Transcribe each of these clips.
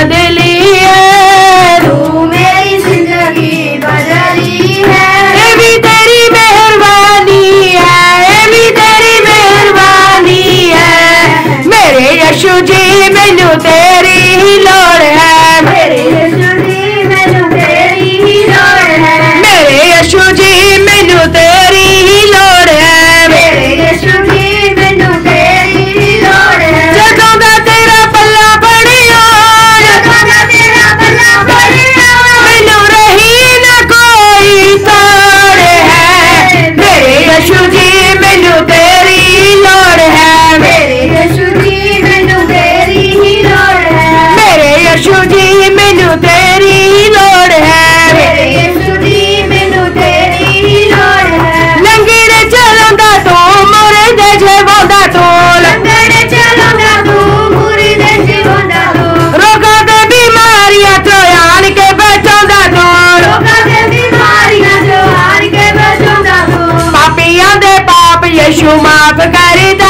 बदली है, तू मेरी जिंदगी बदली है, ये भी तेरी मेहरबानी है, ये भी तेरी मेहरबानी है। मेरे यीशु जी मैनू तेरी ही लोड़ है, मेरे यीशु जी मैनू तेरी ही लोड़ है, मेरे यीशु जी मैनू तेरी ही लोड़ है, मेरे यीशु जी मैनू तेरी ही लोड़ है। जदों दा तेरा पल्ला फड़िया, जदों दा तेरा पल्ला फड़िया, मैनू रही ना कोई तोड़ है। मेरे यीशु जी मैनू तेरी ही लोड़ है, मेरे यीशु जी मैनू तेरी ही लोड़ है, मेरे यीशु जी मैनू तेरी ही लोड़ है। मेरे यीशु जी मैनू तेरी ही लोड़ है। लंगड़े चलांदा तू, मुर्दे जिवांदा तू, लंगड़े चलांदा तू, मुर्दे जिवांदा तू, रोगां ते बीमारियां तो आण के बचांदा तू, लोकां ते बीमारियां जो आण के बचांदा तू, पापियां दे पाप यीशु माफ करदा,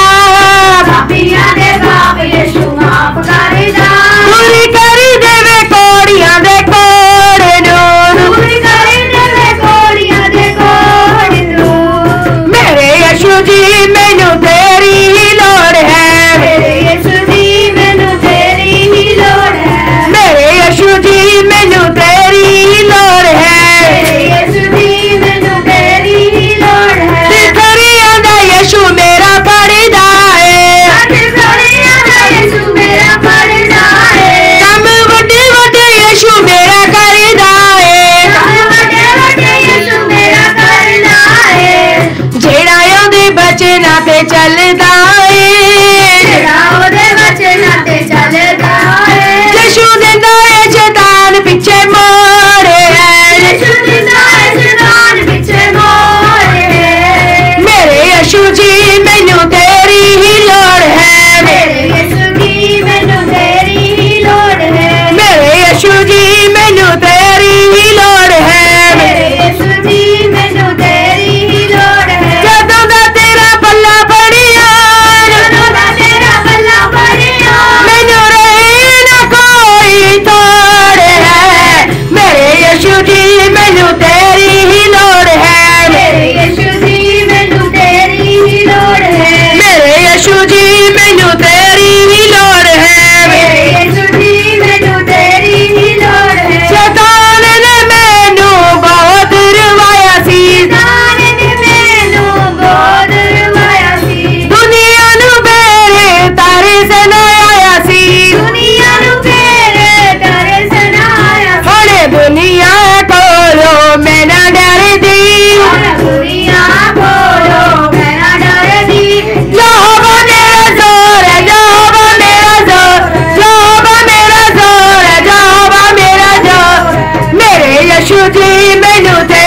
पापियां दे पाप यीशु माफ करदा, पूरी करी देवे कोड़ियां दे कोड़ नूं। पूरी करी देवे कोड़ियां दे कोड़ नूं। मेरे यीशु जी मैनू तेरी ही लोड़ है, मेरे यीशु जी मैनू तेरी ही लोड़ है, मेरे यीशु जी मैनू तेरी ही लोड़ है। मेरे यीशु जी मैनू तेरी ही लोड़ है। तिथरियां दा यीशु मेरा पड़दा है, तिथरियां दा यीशु मेरा पड़दा है, कम वड्डे वड्डे यीशु मेरा करदा है, कम वड्डे वड्डे यीशु मेरा करदा है, जेड़ा ओदे बचना ते चलदा है, जेड़ा ओदे वचनां ते चलदा है, यीशु दिंदा है शैतान पिछे मोड़े है। यीशु दिंदा है शैतान पिछे मोड़े है। मेरे यीशु जी मैनू तेरी ही लोड़ है, मेरे यीशु जी मैनू तेरी ही लोड़ है, मेरे यीशु जी मैनू तेरी ही लोड़ है। मेरे यीशु जी मैनू तेरी ही लोड़ है। जदों दा तेरा पल्ला फड़िया, जदों दा तेरा पल्ला फड़िया, मैनू रही ना कोई तोड़ है। मेरे यीशु जी मैनू तेरी ही लोड़ है, मेरे यीशु जी मैनू तेरी ही लोड़ है, मेरे यीशु जी मैनू तेरी ही लोड़ है। मेरे यीशु जी मैनू तेरी ही लोड़ है। शैतान ने मैनू बहुत रवाया सी, शैतान ने मैनू बहुत रवाया सी, दुनिया नू मेरे तारे सुनाया सी, दुनिया नू मेरे डरे सुनाया सी, हुण दुनिया कोलो मैं ना डरदी, और दुनिया बोलो मैं ना डरदी। यहोवा मेरा जोर है, यहोवा मेरा जोर, यहोवा मेरा जोर है, यहोवा मेरा जोर। मेरे यीशु जी मैनू